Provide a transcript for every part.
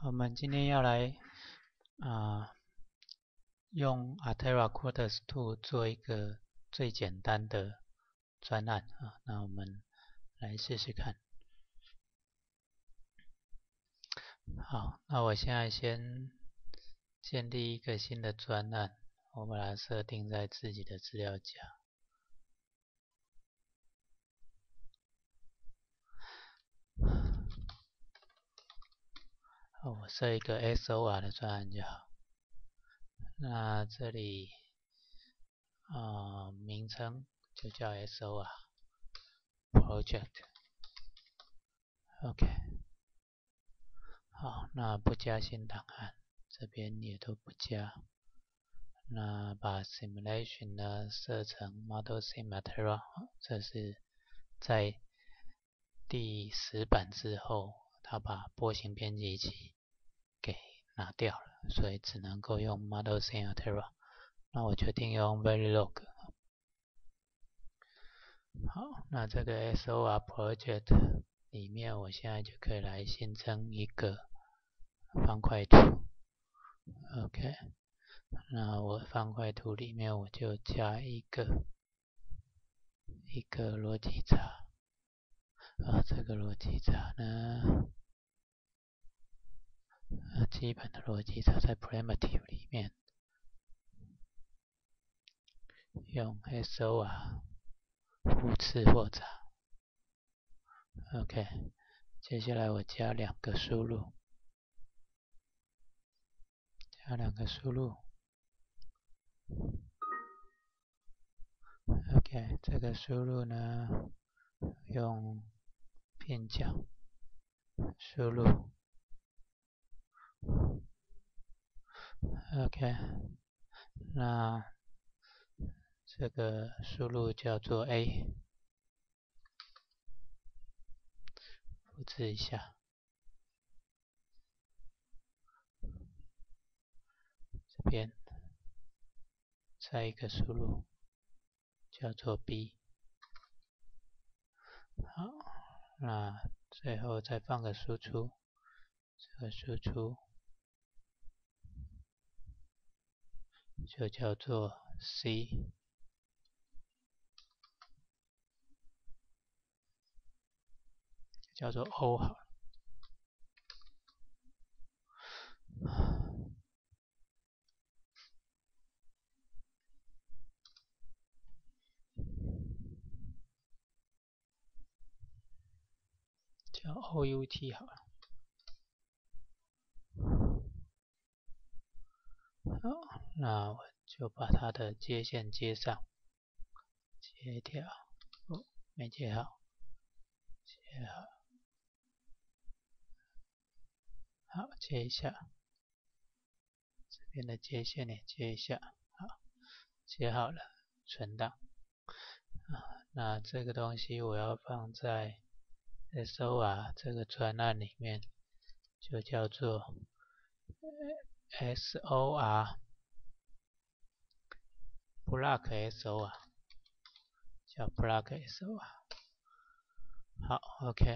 我们今天要来用 Altera Quartz 2做一个最简单的专案那我们来试试看。好，那我现在先建立一个新的专案，我把它设定在自己的资料夹。我设一个 SOR 的专案就好。那这里名称就叫 SOR Project。OK。好，那不加新档案，这边也都不加。那把 Simulation 呢设成 Model Sim Altera， 这是在第10版之后，它把波形编辑器给拿掉了，所以只能够用 Model Sim Altera。那我决定用 Verilog。好，那这个 SOR Project 里面，我现在就可以来新增一个方块图。OK， 那我方块图里面我就加一个逻辑闸。这个逻辑闸呢，基本的逻辑闸在 Primitive 里面用 SOR 互斥或闸。OK， 接下来我加2个输入。OK， 这个输入呢，用片角输入。OK， 那这个输入叫做 A， 复制一下。这边再一个输入叫做 B。 好，那最后再放个输出，这个输出就叫做 C， 叫做 O 好了。叫 OUT 好了。好，那我就把它的接线接上，接掉，没接好，接好，好，接一下，这边的接线也接一下，好，接好了，存档。那这个东西我要放在 SOR 这个专案里面，就叫做 SOR Block SOR， 叫 Block SOR。 好 OK，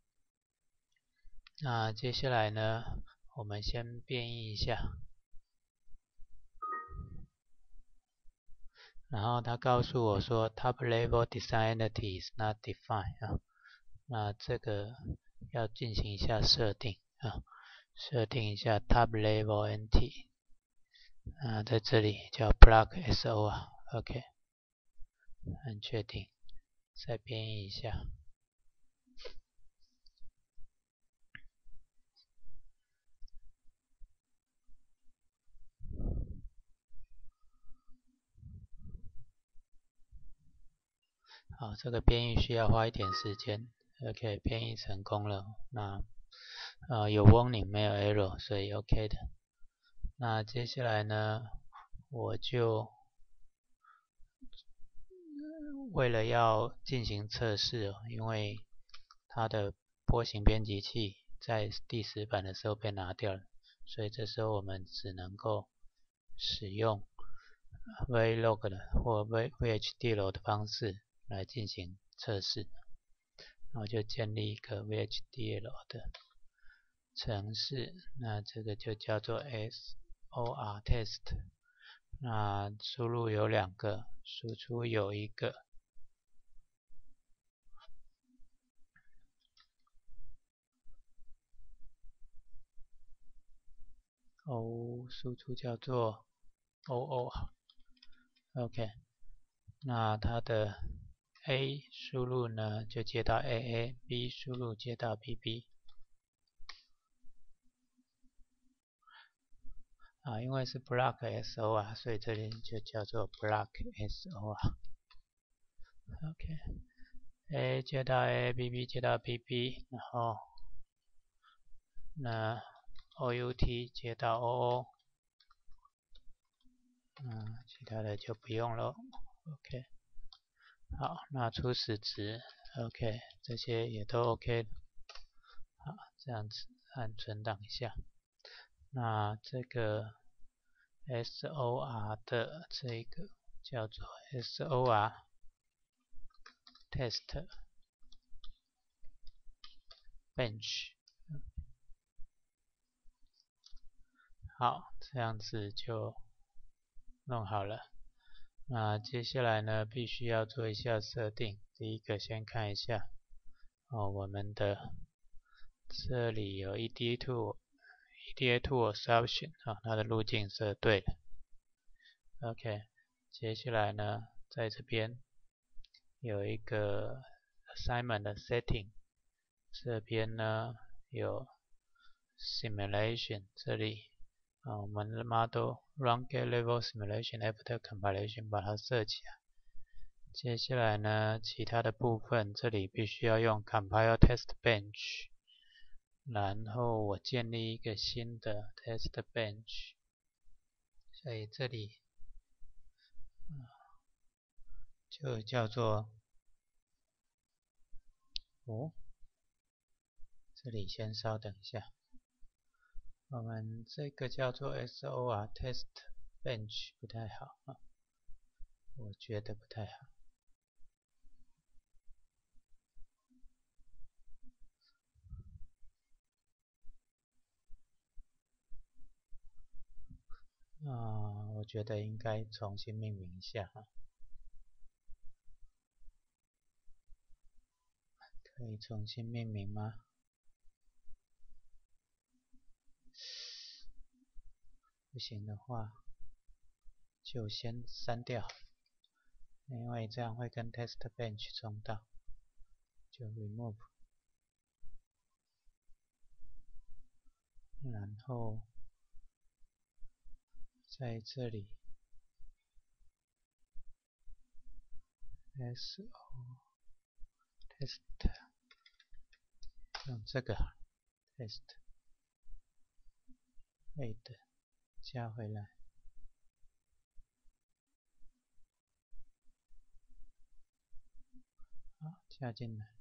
那接下来呢，我们先变异一下。然后他告诉我说 Top Level Design Entity is not defined 那这个要进行一下设定设定一下 Top Level Entity， 在这里叫 Block SOR。 OK， 按确定，再编译一下。好，这个编译需要花一点时间。OK， 编译成功了。那有 warning 没有 error， 所以 OK 的。那接下来呢，我就为了要进行测试因为它的波形编辑器在第10版的时候被拿掉了，所以这时候我们只能够使用 Verilog 的或 VHDL 的方式来进行测试。那我就建立一个 VHDL 的程式，那这个就叫做 SOR test。那输入有2个，输出有1个。输出叫做 OK。那它的 A 输入呢就接到 AA，B 输入接到 BB。因为是 block SOR，所以这里就叫做 block SOR。OK，A 接到 A，BB 接到 BB， 然后那 OUT 接到 OO， 其他的就不用了。OK， 好，那初始值 OK， 这些也都 OK。好，这样子按存档一下。那这个 SOR 的这个叫做 SOR test bench。好，这样子就弄好了。那接下来呢，必须要做一下设定。第一个先看一下我们的这里有 EDA Tool Option 它的路径设对了。OK， 接下来呢，在这边有一个 Assignment 的 Setting， 这边呢有 Simulation， 这里我们的 Model Run Gate Level Simulation After Compilation 把它设起来。接下来呢，其他的部分这里必须要用 Compile Test Bench， 然后我建立一个新的 Test Bench， 所以这里就叫做这里先稍等一下，我们这个叫做 SOR Test Bench 不太好我觉得不太好。我觉得应该重新命名一下可以重新命名吗？不行的话，就先删掉，因为这样会跟 Test Bench 冲到，就 Remove， 然后在这里 SO Test 用这个 Test Add 加回来。好，加进来。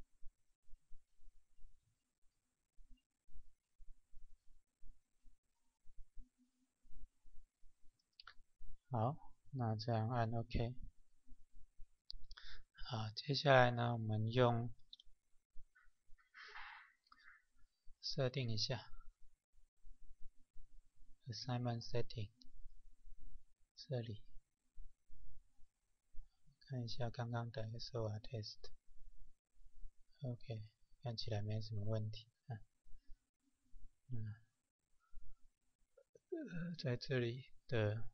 好，那这样按 OK。好，接下来呢，我们用设定一下 Assignment Setting， 这里看一下刚刚的 SOR Test。OK， 看起来没什么问题。在这里的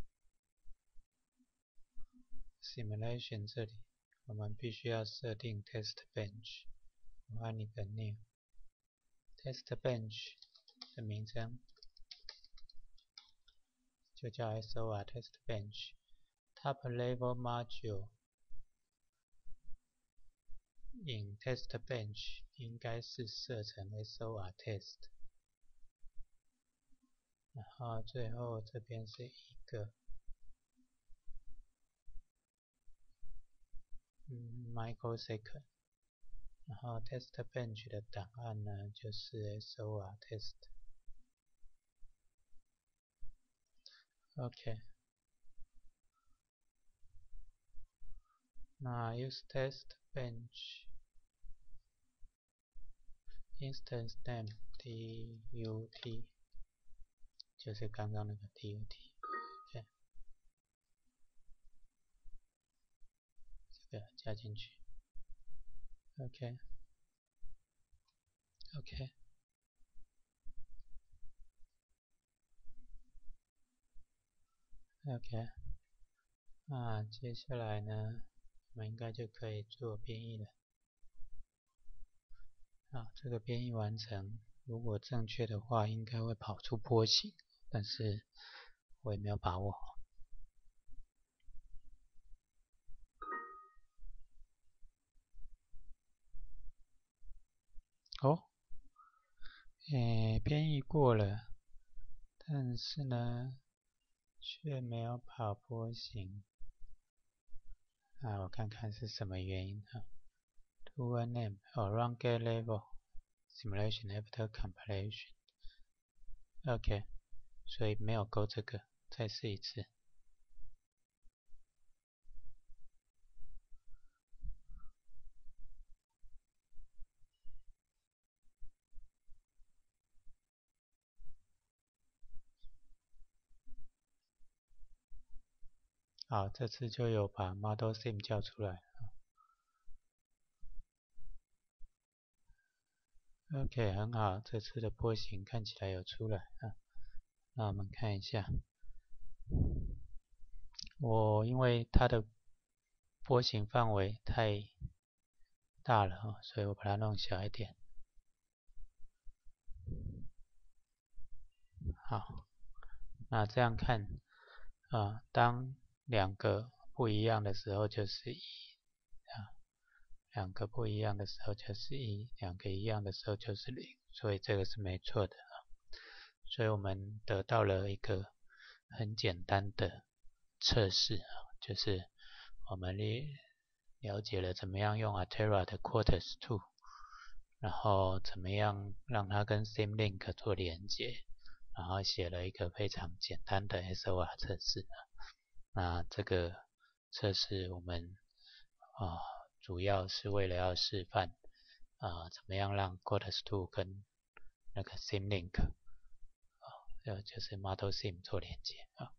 Simulation 这里，我们必须要设定 Test Bench。我按一个 New Test Bench 的名称就叫 SOR Test Bench。Top Level Module in Test Bench 应该是设成 SOR Test， 然后最后这边是一个microsecond， 然后 Test Bench 的档案呢就是 SOR Test。OK， 那 Use Test Bench Instance Name dut 就是刚刚那个 dut，OK， 这个加进去 ，OK， OK， OK， 那接下来呢，我们应该就可以做编译了。好，这个编译完成，如果正确的话，应该会跑出波形，但是我也没有把握。哦，编译过了，但是呢，却没有跑波形。我看看是什么原因啊 ？To a name or run get level simulation after compilation。OK， 所以没有勾这个，再试一次。好，这次就有把 Model Sim 叫出来。OK， 很好，这次的波形看起来有出来啊。那我们看一下，因为它的波形范围太大了所以我把它弄小一点。好，那这样看当两个不一样的时候就是1，两个不一样的时候就是1，两个一样的时候就是0，所以这个是没错的所以我们得到了一个很简单的测试就是我们了解了怎么样用 Altera 的 Quartz2， 然后怎么样让它跟 Simulink 做连接，然后写了一个非常简单的 SOR 测试。那这个测试我们主要是为了要示范怎么样让 Quartz2 跟那个 Simulink就是 Model Sim 做连接